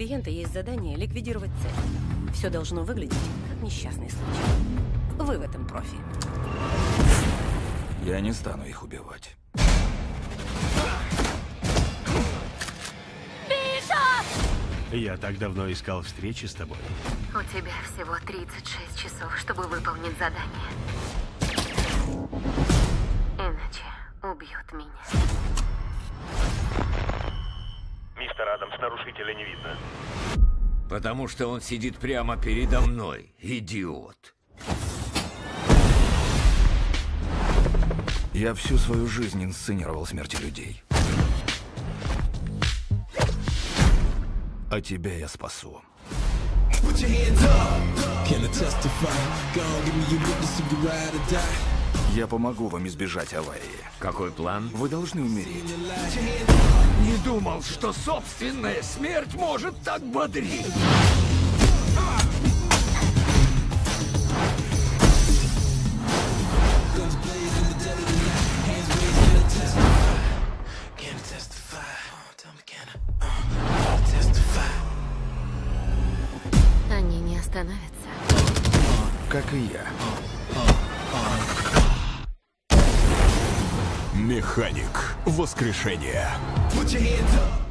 клиента есть задание ликвидировать цель. Все должно выглядеть как несчастный случай. Вы в этом профи. Я не стану их убивать. Я так давно искал встречи с тобой. У тебя всего 36 часов, чтобы выполнить задание. Иначе убьют меня. Мистер Адамс, нарушителя не видно. Потому что он сидит прямо передо мной, идиот. Я всю свою жизнь инсценировал смерти людей. А тебя я спасу. Я помогу вам избежать аварии. Какой план? Вы должны умереть. Не думал, что собственная смерть может так бодрить. Они не остановятся. Как и я. Механик. Воскрешение.